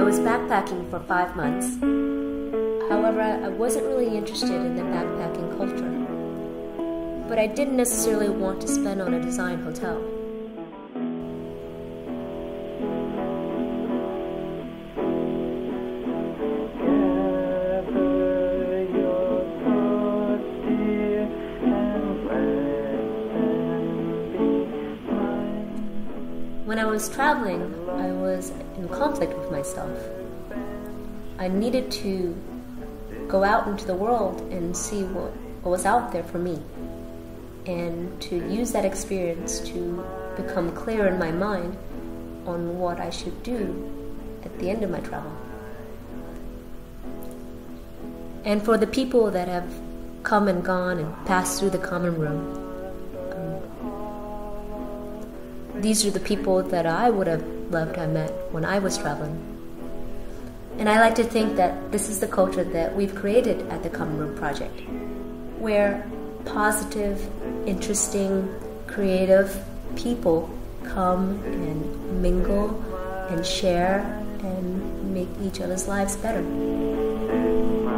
was backpacking for 5 months. However, I wasn't really interested in the backpacking culture. But I didn't necessarily want to spend on a design hotel. When I was traveling, I was in conflict with myself. I needed to go out into the world and see what was out there for me, and to use that experience to become clear in my mind on what I should do at the end of my travel. And for the people that have come and gone and passed through the common room, these are the people that I would have loved to have met when I was traveling. And I like to think that this is the culture that we've created at the Common Room Project, where positive, interesting, creative people come and mingle and share and make each other's lives better.